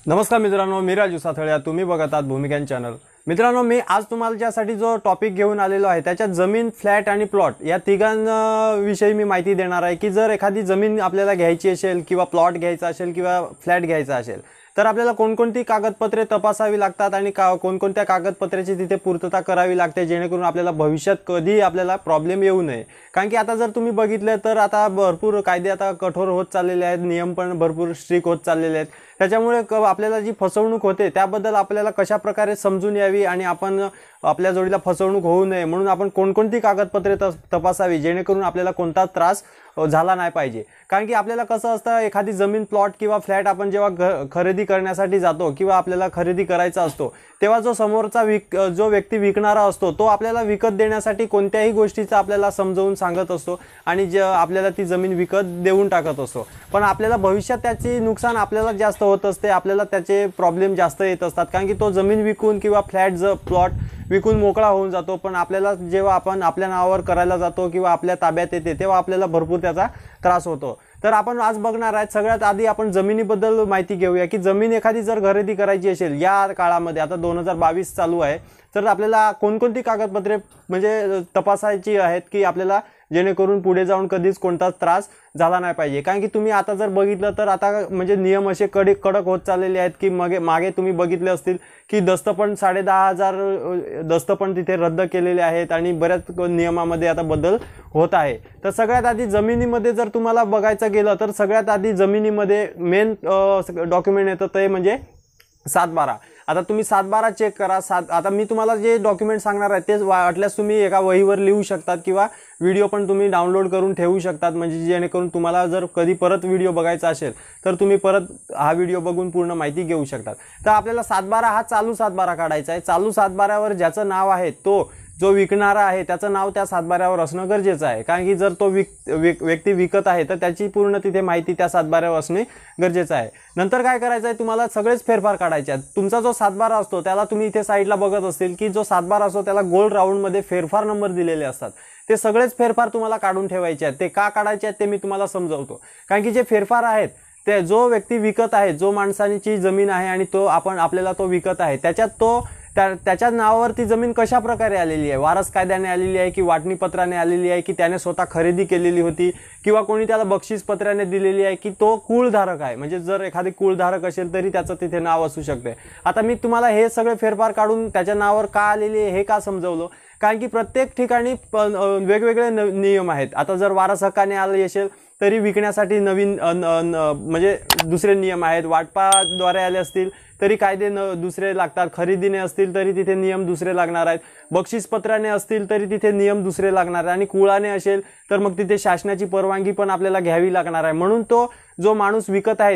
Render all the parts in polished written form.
नमस्कार मित्रांनो, मी राजू साथळ्या, तुम्ही बघत आहात भूमिका चॅनल। मित्रांनो, मी आज तुम्हाला ज्यासाठी जो टॉपिक घेऊन आलेलो आहे त्याच्यात जमीन, फ्लॅट आणि प्लॉट या तिघांविषयी मी माहिती देणार आहे की जर एखादी जमीन आपल्याला घ्यायची असेल किंवा प्लॉट घ्यायचा असेल किंवा फ्लॅट घ्यायचा असेल तर आपल्याला कोणकोणती कागदपत्रे तपासावी लागतात आणि कोणकोणत्या कागदपत्राची तिथे पूर्तता करावी लागते जेणेकरून आपल्याला भविष्यात कधी आपल्याला प्रॉब्लेम येऊ नये। कारण की आता जर तुम्ही बघितलं तर आता भरपूर कायदे आता कठोर होत चाललेले आहेत, नियम पण भरपूर स्ट्रिक्ट होत चाललेले आहेत। त्याच्यामुळे आपल्याला जी फसवणूक होते त्याबद्दल आपल्याला कशा प्रकारे समजून यावी आणि आपण आपल्या जोडीला फसवणूक होऊ नये म्हणून आपण कोणकोणती कागदपत्रे तपासावी जेणेकरून आपल्याला कोणता त्रास झाला नाही पाहिजे। कारण की आपल्याला कसं असतं, एखादी जमीन, प्लॉट किंवा फ्लॅट आपण जेव्हा खरेदी करण्यासाठी जातो किंवा आपल्याला खरेदी करायचा असतो तेव्हा जो समोरचा जो व्यक्ती विकणारा असतो तो आपल्याला विकत देण्यासाठी कोणत्याही गोष्टीचा आपल्याला समजावून सांगत असतो आणि आपल्याला ती जमीन विकत देऊन टाकत असतो। पण आपल्याला भविष्यात त्याची नुकसान आपल्याला जास्त होत असते, आपल्याला त्याचे प्रॉब्लेम जास्त येत असतात। कारण की तो जमीन विकून किंवा प्लॉट विकून मोकळा होऊन जातो, पण आपल्याला जेव्हा आपण आपल्या नावावर करायला जातो किंवा आपल्या ताब्यात येते तेव्हा आपल्याला भरपूर त्याचा त्रास होतो। तर आपण आज बघणार आहे, सगळ्यात आधी आपण जमिनीबद्दल माहिती घेऊया की जमीन एखादी जर खरेदी करायची असेल या काळामध्ये, आता 2022 चालू आहे, तर आपल्याला कोणकोणती कागदपत्रे म्हणजे तपासायची आहेत की आपल्याला जेणेकरून पुढे जाऊन कधीच कोणताच त्रास झाला नाही पाहिजे। कारण की तुम्ही आता जर बघितलं तर आता म्हणजे नियम असे कडक होत चाललेले आहेत की मागे तुम्ही बघितले असतील की दस्त पण 10,500 दस्त पण तिथे रद्द केलेले आहेत आणि बऱ्याच नियमामध्ये आता बदल होत आहे। तर सगळ्यात आधी जमिनीमध्ये जर तुम्हाला बघायचं गेलं तर सगळ्यात आधी जमिनीमध्ये मेन डॉक्युमेंट येतं ते म्हणजे 7/12। आता तुम्ही 7/12 चेक करा। आता मी तुम्हाला जे डॉक्युमेंट सांगणार आहे ते वाटल्यास तुम्ही एका वहीवर लिहू शकतात किंवा व्हिडिओ पण तुम्ही डाउनलोड करून ठेवू शकतात, म्हणजे जेणेकरून तुम्हाला जर कधी परत व्हिडिओ बघायचा असेल तर तुम्ही परत हा व्हिडिओ बघून पूर्ण माहिती घेऊ शकतात। तर आपल्याला 7/12 हा चालू 7/12 काढायचा आहे। चालू 7/12वर ज्याचं नाव आहे तो जो विकणारा आहे त्याचं नाव त्या 7/12वर असणं गरजेचं आहे। कारण की जर तो व्यक्ती विकत आहे तर त्याची पूर्ण तिथे माहिती त्या 7/12वर असणे गरजेचं आहे। नंतर काय करायचं आहे, तुम्हाला सगळेच फेरफार काढायचे आहेत। तुमचा जो 7/12 असतो त्याला तुम्ही इथे साईडला बघत असतील की जो 7/12 असतो त्याला गोल राऊंडमध्ये फेरफार नंबर दिलेले असतात। ते सगळेच फेरफार तुम्हाला काढून ठेवायचे आहेत। ते का काढायचे आहेत ते मी तुम्हाला समजावतो। कारण की जे फेरफार आहेत ते जो व्यक्ती विकत आहे, जो माणसाची जमीन आहे आणि आपल्याला तो विकत आहे त्याच्या नावावर ती जमीन कशा प्रकारे आलेली आहे, वारस कायद्याने आलेली आहे की वाटणीपत्राने आलेली आहे की त्याने स्वतः खरेदी केलेली होती किंवा कोणी त्याला बक्षीस पत्राने दिलेली आहे की तो कुळधारक आहे, म्हणजे जर एखादी कुळधारक असेल तरी त्याचं तिथे नाव असू शकते। आता मी तुम्हाला हे सगळे फेरफार काढून त्याच्या नावावर का आलेली आहे हे का समजावलं, कारण की प्रत्येक ठिकाणी वेगवेगळे नियम आहेत। आता जर वारस हक्काने आले असेल तरी विकण्यासाठी नवीन म्हणजे दुसरे नियम आहेत, वाटपाद्वारे आले असतील तरी कायदे दुसरे लागतात, खरेदीने असतील तरी तिथे नियम दुसरे लागणार आहेत, बक्षीस पत्राने असतील तरी तिथे नियम दुसरे लागणार आहे आणि कुळाने असेल तर मग तिथे शासनाची परवानगी पण आपल्याला घ्यावी लागणार आहे। म्हणून तो जो माणूस विकत आहे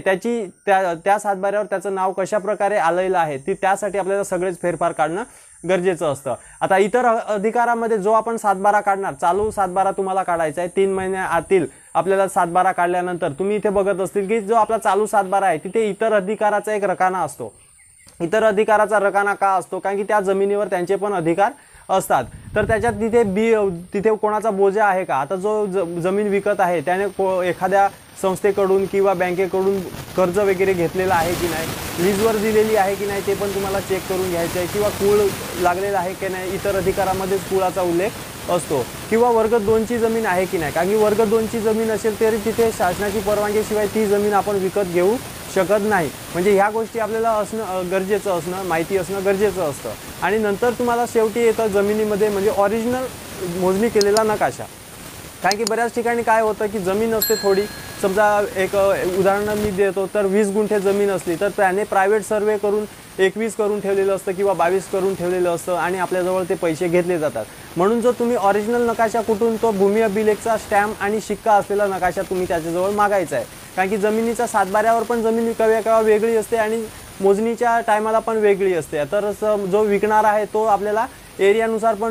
त्या 7/12वर त्याचं नाव कशा प्रकारे आलेलं आहे त्यासाठी आपल्याला सगळेच फेरफार काढणं गरजेचं असतं। आता इतर अधिकारामध्ये जो आपण 7/12 काढणार, चालू 7/12 तुम्हाला काढायचा आहे। 3 महिन्या आतील आपल्याला 7/12 काढल्यानंतर तुम्ही इथे बघत असतील की जो आपला चालू 7/12 आहे तिथे इतर अधिकाराचा एक रकाना असतो। इतर अधिकाराचा रकाना का असतो, कारण की त्या जमिनीवर त्यांचे पण अधिकार असतात। तर त्याच्यात तिथे कोणाचा बोजा आहे का, आता जो जमीन विकत आहे त्याने एखाद्या संस्थेकडून किंवा बँकेकडून कर्ज वगैरे घेतलेला आहे की नाही, लीजवर दिलेली आहे की नाही ते पण तुम्हाला चेक करून घ्यायचं आहे, किंवा कूळ लागलेला आहे की नाही, इतर अधिकारामध्ये कुळाचा उल्लेख असतो, किंवा वर्ग 2ची जमीन आहे की नाही। कारण की वर्ग 2ची जमीन असेल तरी तिथे शासनाची परवानगीशिवाय ती जमीन आपण विकत घेऊ शकत नाही, म्हणजे ह्या गोष्टी आपल्याला असणं गरजेचं असणं, माहिती असणं गरजेचं असतं। आणि नंतर तुम्हाला शेवटी येतं जमिनीमध्ये म्हणजे ओरिजिनल मोजणी केलेला नकाशा। कारण की बऱ्याच ठिकाणी काय होतं की जमीन असते थोडी, समजा एक उदाहरण मी देतो तर 20 गुंठे जमीन असली तर त्याने प्रायव्हेट सर्वे करून 21 करून ठेवलेलं असतं किंवा 22 करून ठेवलेलं असतं आणि आपल्याजवळ ते पैसे घेतले जातात। म्हणून जो तुम्ही ओरिजिनल नकाशा कुठून, तो भूमी अभिलेखचा स्टॅम्प आणि शिक्का असलेला नकाशा तुम्ही त्याच्याजवळ मागायचा आहे। कारण की जमिनीच्या 7/12वर पण जमीन केव्हा वेगळी असते आणि मोजणीच्या टायमाला पण वेगळी असते। तर जो विकणार आहे तो आपल्याला एरियानुसार पण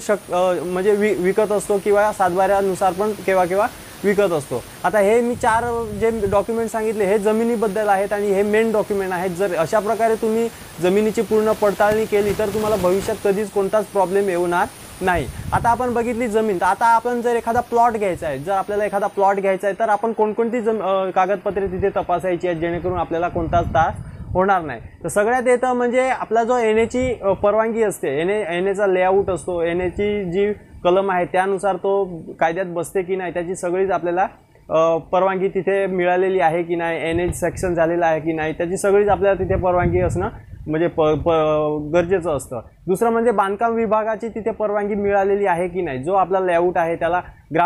म्हणजे विकत असतो किंवा 7/12नुसार पण केव्हा विकत असतो। आता हे मी 4 जे डॉक्युमेंट सांगितले हे जमिनीबद्दल आहेत आणि हे मेन डॉक्युमेंट आहेत। जर अशा प्रकारे तुम्ही जमिनीची पूर्ण पडताळणी केली तर तुम्हाला भविष्यात कधीच कोणताच प्रॉब्लेम येणार नाही। आता आपण बघितली जमीन, तर आता आपण जर एखादा प्लॉट घ्यायचा आहे, जर आपल्याला एखादा प्लॉट घ्यायचा आहे तर आपण कोणकोणती कागदपत्रे तिथे तपासायची आहेत जेणेकरून आपल्याला कोणताच त्रास होणार नाही। तर सगळ्यात येतं म्हणजे आपला जो एनएची परवानगी असते, एनएचा लेआउट असतो, एनएची जी कलम आहे त्यानुसार तो कायद्यात बसते की नाही, त्याची सगळीच आपल्याला परवानगी तिथे मिळालेली आहे की नाही, एनएच सेक्शन झालेला आहे की नाही, त्याची सगळीच आपल्याला तिथे परवानगी असणं म्हणजे गरजेचं असतं। दुसरं म्हणजे बांधकाम विभागाची तिथे परवानगी मिळालेली आहे की नाही, जो आपला लेआउट आहे त्याला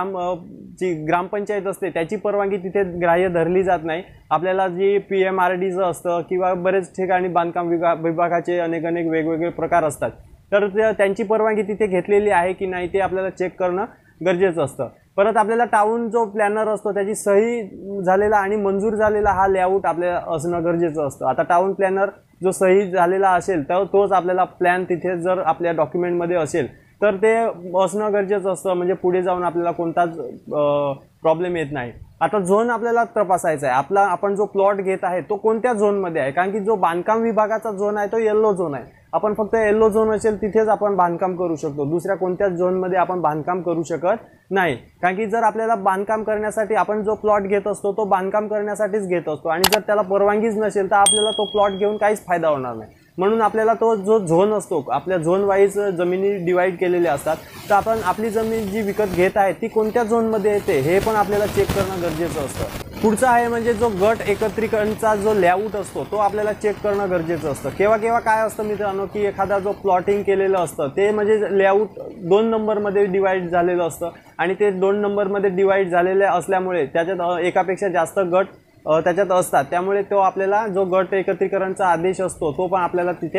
ग्रामपंचायत असते त्याची परवानगी तिथे ग्राह्य धरली जात नाही। आपल्याला जी PMRDचं असतं किंवा बरेच ठिकाणी बांधकाम विभागाचे अनेक वेगवेगळे प्रकार असतात, तर त्यांची परवानगी तिथे घेतलेली आहे की नाही ते आपल्याला चेक करणं गरजेचं असतं। परत आपल्याला टाउन जो प्लॅनर असतो त्याची सही झालेला आणि मंजूर झालेला हा लेआउट आपल्याला असणं गरजेचं असतं। आता टाउन प्लॅनर जो सही झालेला असेल तर तोच आपल्याला प्लॅन तिथे जर आपल्या डॉक्युमेंटमध्ये असेल तर ते असणं गरजेचं असतं, म्हणजे पुढे जाऊन आपल्याला कोणताच प्रॉब्लेम येत नाही। आता झोन आपल्याला तपासायचा आहे, आपण जो प्लॉट घेत आहे तो कोणत्या झोनमध्ये आहे, कारण की जो बांधकाम विभागाचा झोन आहे तो येलो झोन आहे। आपण फक्त येलो झोन असेल तिथेच आपण बांधकाम करू शकतो, दुसऱ्या कोणत्याच झोनमध्ये आपण बांधकाम करू शकत नाही। कारण की जर आपल्याला बांधकाम करण्यासाठी आपण जो प्लॉट घेत असतो तो बांधकाम करण्यासाठीच घेत असतो आणि जर त्याला परवानगीच नसेल तर आपल्याला तो प्लॉट घेऊन काहीच फायदा होणार नाही। म्हणून आपल्याला तो जो झोन असतो, आपल्या झोन वाईज जमिनी डिवाइड केलेल्या असतात, तर आपण आपली जमीन जी विकत घेत आहे ती कोणत्या झोनमध्ये येते हे पण आपल्याला चेक करणं गरजेचं असतं। पुढचा आहे म्हणजे जो गट एकत्रीकरणचा जो लेआउट असतो तो आपल्याला चेक करणं गरजेचं असतं। केव्हा काय असतं मित्रांनो की एखादा जो प्लॉटिंग केलेलं असतं ते म्हणजे लेआउट 2 नंबरमध्ये डिवाइड झालेलं असतं आणि ते 2 नंबरमध्ये डिवाइड झालेले असल्यामुळे त्याच्यात एकापेक्षा जास्त गट त्याच्यात असतात, त्यामुळे तो आपल्याला जो गट एकत्रीकरणचा आदेश असतो तो पण आपल्याला तिथे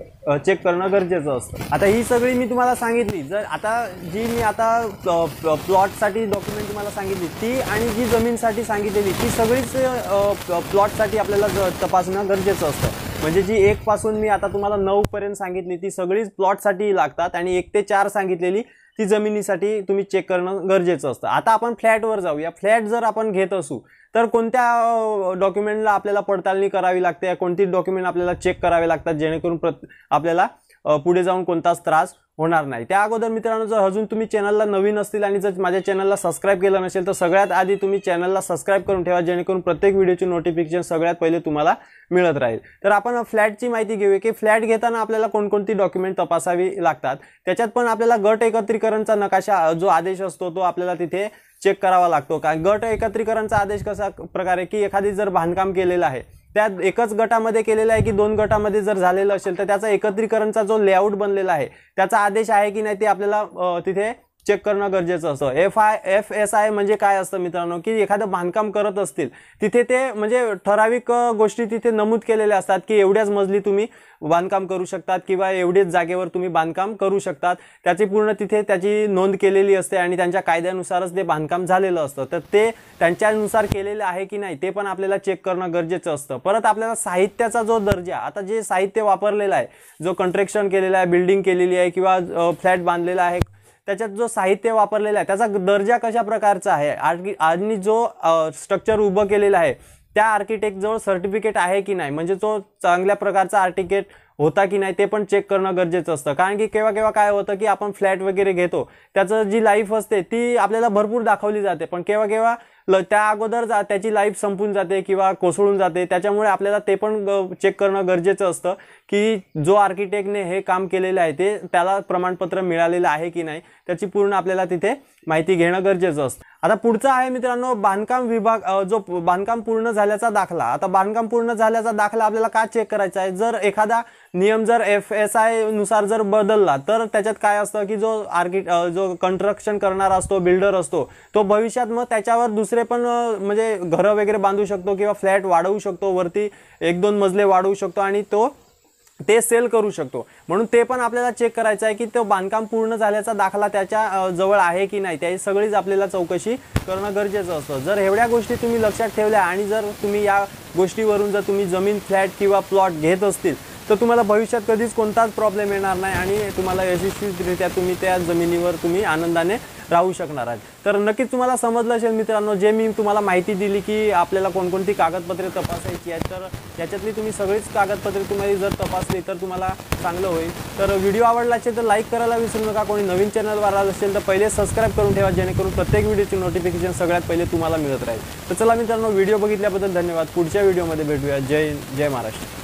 चेक करणं गरजेचं असतं। आता ही सगळी मी तुम्हाला सांगितली, जर आता जी मी आता प्लॉटसाठी डॉक्युमेंट तुम्हाला सांगितली ती आणि जी जमीनसाठी सांगितलेली ती सगळीच प्लॉटसाठी आपल्याला तपासणं गरजेचं असतं। म्हणजे जी 1 पासून मी आता तुम्हाला 9 पर्यंत सांगितली ती सगळीच प्लॉटसाठी लागतात आणि 1 ते 4 सांगितलेली ती जमिनीसाठी तुम्ही चेक करणं गरजेचं असतं। आता आपण फ्लॅटवर जाऊया। फ्लॅट जर आपण घेत असू तर कोणत्या डॉक्युमेंटला आपल्याला पडताळणी करावी लागते, कोणती डॉक्युमेंट आपल्याला चेक करावे लागतात जेणेकरून आपल्याला पुढे जाऊन कोणताच त्रास होणार नाही। त्या अगोदर मित्रांनो, जर अजून तुम्ही चॅनलला नवीन असतील आणि जर माझ्या चॅनलला सबस्क्राइब केलं नसेल तर सगळ्यात आधी तुम्ही चॅनलला सबस्क्राइब करून ठेवा, जेणेकरून प्रत्येक व्हिडिओची नोटिफिकेशन सगळ्यात पहिले तुम्हाला मिळत राहील। तर आपण फ्लॅटची माहिती घेऊया की फ्लॅट घेताना आपल्याला कोणकोणती डॉक्युमेंट तपासावी लागतात। त्याच्यात पण आपल्याला गट एकत्रीकरणचा नकाशा जो आदेश असतो तो आपल्याला तिथे चेक करावा लागतो। कारण गट एकत्रीकरणचा आदेश कसा प्रकारे की एखादी जर बांधकाम केलेलं आहे त्यात एकच गटामध्ये केलेलं आहे की 2 गटामध्ये जर झालेलं असेल तर त्याचा एकत्रीकरणचा जो लेआउट बनलेला आहे त्याचा आदेश आहे की नाही ते आपल्याला तिथे चेक करणं गरजेचं असतं। FSI म्हणजे काय असतं मित्रांनो की एखादं बांधकाम करत असतील तिथे ते म्हणजे ठराविक गोष्टी तिथे नमूद केलेल्या असतात की एवढ्याच मजली तुम्ही बांधकाम करू शकतात किंवा एवढेच जागेवर तुम्ही बांधकाम करू शकतात, त्याची पूर्ण तिथे त्याची नोंद केलेली असते आणि त्यांच्या कायद्यानुसारच ते बांधकाम झालेलं असतं। तर ते त्यांच्यानुसार केलेलं आहे की नाही ते पण आपल्याला चेक करणं गरजेचं असतं। परत आपल्याला साहित्याचा जो दर्जा, आता जे साहित्य वापरलेलं आहे, जो कंस्ट्रक्शन केलेलं आहे, बिल्डिंग केलेली आहे किंवा फ्लॅट बांधलेला आहे, त्याच्यात जो साहित्य वापरलेला आहे त्याचा दर्जा कशा प्रकारचा आहे आणि जो स्ट्रक्चर उभं केलेलं आहे त्या आर्किटेक्ट जवळ सर्टिफिकेट आहे की नाही, म्हणजे तो चांगल्या प्रकारचा आर्किटेक्ट होता की नाही ते पण चेक करणं गरजेचं असतं। कारण की केव्हा काय होतं की आपण फ्लॅट वगैरे घेतो त्याचं जी लाईफ असते ती आपल्याला भरपूर दाखवली जाते, पण केव्हा त्या अगोदर त्याची लाईफ संपून जाते किंवा कोसळून जाते, त्याच्यामुळे आपल्याला ते पण चेक करणं गरजेचं असतं की जो आर्किटेक्टने हे काम केलेलं आहे ते त्याला प्रमाणपत्र मिळालेलं आहे की नाही, त्याची पूर्ण आपल्याला तिथे माहिती घेणं गरजेचं असतं। आता पुढचा आहे मित्रांनो बांधकाम विभाग, जो बांधकाम पूर्ण झाल्याचा दाखला। आता बांधकाम पूर्ण झाल्याचा दाखला आपल्याला का चेक करायचा आहे, जर एखादा नियम जर FSI नुसार जर बदलला तर त्याच्यात काय असतं की जो कंस्ट्रक्शन करणारा असतो, बिल्डर असतो, तो भविष्यात मग त्याच्यावर दुसरे पण म्हणजे घरं वगैरे बांधू शकतो किंवा फ्लॅट वाढवू शकतो, वरती 1-2 मजले वाढवू शकतो आणि ते सेल करू शकतो। म्हणून ते पण आपल्याला चेक करायचं आहे की तो बांधकाम पूर्ण झाल्याचा दाखला त्याच्या जवळ आहे की नाही, त्याची सगळीच आपल्याला चौकशी करणं गरजेचं असतं। जर एवढ्या गोष्टी तुम्ही लक्षात ठेवल्या आणि जर तुम्ही या गोष्टीवरून जर तुम्ही जमीन, फ्लॅट किंवा प्लॉट घेत असतील तर तुम्हाला भविष्यात कधीच कोणताच प्रॉब्लेम येणार नाही आणि तुम्हाला यशस्वीरित्या तुम्ही त्या जमिनीवर तुम्ही आनंदाने राहू शकणार आहात। तर नक्कीच तुम्हाला समजलं असेल मित्रांनो, जे मी तुम्हाला माहिती दिली की आपल्याला कोणकोणती कागदपत्रे तपासायची आहेत, तर याच्यातली तुम्ही सगळीच कागदपत्रे तुम्ही जर तपासली तर तुम्हाला चांगलं होईल। तर व्हिडिओ आवडला असेल तर लाईक करायला विसरू नका, कोणी नवीन चॅनलवर आला असेल तर पहिले सबस्क्राइब करून ठेवा, जेणेकरून प्रत्येक व्हिडिओची नोटिफिकेशन सगळ्यात पहिले तुम्हाला मिळत राहील। तर चला मित्रांनो, व्हिडिओ बघितल्याबद्दल धन्यवाद। पुढच्या व्हिडिओमध्ये भेटूया। जय हिंद, जय महाराष्ट्र।